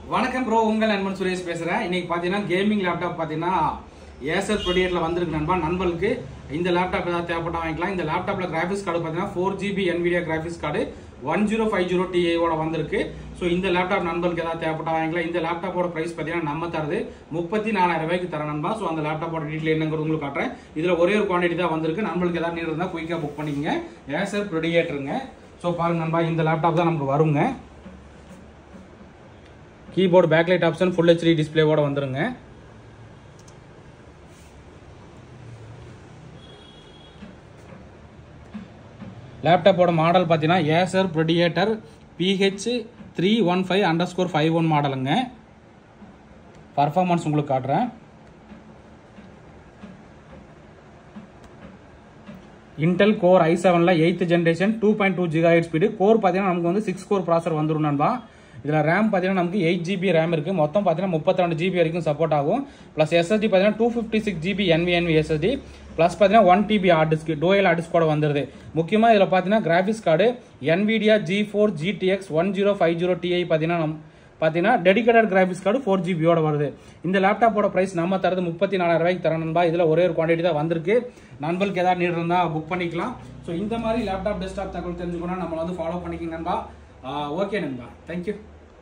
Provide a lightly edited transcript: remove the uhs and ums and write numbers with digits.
வணக்கம் ப்ரோ, உங்கள் நண்பன் சுரேஷ் பேசுறேன். இன்னைக்கு பாத்தீங்கன்னா கேமிங் லேப்டாப் பாத்தீங்கன்னா ACER PREDATER வந்திருக்கு நண்பா. நண்பர்களுக்கு இந்த லேப்டாப் ஏதாவது தேவைப்பட்டா வாங்கிக்கலாம். இந்த லேப்டாப்ல கிராபிக்ஸ் கார்டு பாத்தீங்கன்னா 4 GB NVIDEA graphics card 1050 Ti ஓட வந்திருக்கு. ஸோ இந்த லேப்டாப் நண்பர்களுக்கு ஏதாவது தேவைப்பட்டா வாங்கிக்கலாம். இந்த லேப்டாப்போட பிரைஸ் பாத்தீங்கன்னா நம்ம தரது 34,000 ரூபாய்க்கு தர நண்பா. ஸோ அந்த லேப்டாப்போட டீட்டெயில் என்னங்கிறது உங்களுக்கு காட்டுறேன். இதுல ஒரே ஒரு குவான்டிட்டி தான் வந்திருக்கு. நண்பர்களுக்கு ஏதாவது நீட் இருந்தா குயிக்கா புக் பண்ணிக்கங்க. ACER PREDATERங்க. ஸோ பாருங்க நண்பா, இந்த லேப்டாப் தான் நமக்கு வருங்க. Keyboard backlight option full HD டிஸ்பிளேவோட வந்துருங்க. லேப்டாப்போட மாடல் பார்த்தீங்கன்னா ACER PREDATER PH315_51 மாடலுங்க. பர்ஃபார்மன்ஸ் உங்களுக்கு காட்டுறேன். இன்டெல் கோர் i7ல 8th generation 2.2 GHz speed. Core பார்த்தீங்கன்னா நமக்கு வந்து 6 கோர் ப்ராசர் வந்துடும் நண்பா. இதில் ரேம் பார்த்தீங்கன்னா நமக்கு 8 GB ரேம் இருக்குது. மொத்தம் பார்த்தீங்கன்னா 32 GB வரைக்கும் சப்போர்ட் ஆகும். ப்ளஸ் SSD பார்த்தீங்கன்னா 256 GB NVMe SSD ப்ளஸ் பார்த்தீங்கன்னா 1 TB hard disk, dual hard disk கூட வந்துருது. முக்கியமாக இதில் பார்த்தீங்கன்னா graphics card NVIDIA GeFore GTX 1050 Ti பார்த்தீங்கன்னா டெடிகேட்டட் கிராபிக்ஸ் கார்டு 4 GB ஓட வருது. இந்த லேப்டாப்போட பிரைஸ் நம்ம தரது 34,000 ரூபாய்க்கு தர நண்பா. இதில் ஒரே ஒரு குவான்டிட்டி தான் வந்திருக்கு. நண்பர்களுக்கு ஏதாவது நீட் இருந்தால் புக் பண்ணிக்கலாம். ஸோ இந்த மாதிரி லேப்டாப் டெஸ்க்டாப் தகவல் தெரிஞ்சுக்கணும் நம்மளை வந்து ஃபாலோ பண்ணிக்கிங்க நண்பா. ஓகே நண்பா, தேங்க்யூ.